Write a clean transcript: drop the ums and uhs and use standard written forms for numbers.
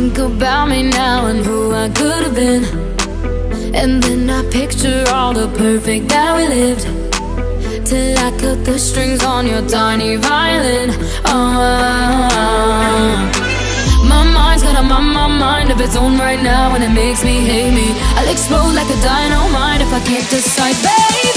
think about me now and who I could have been, and then I picture all the perfect that we lived, till I cut the strings on your tiny violin. My mind's got my mind of its own right now, and it makes me hate me. I'll explode like a dynamite if I can't decide, baby.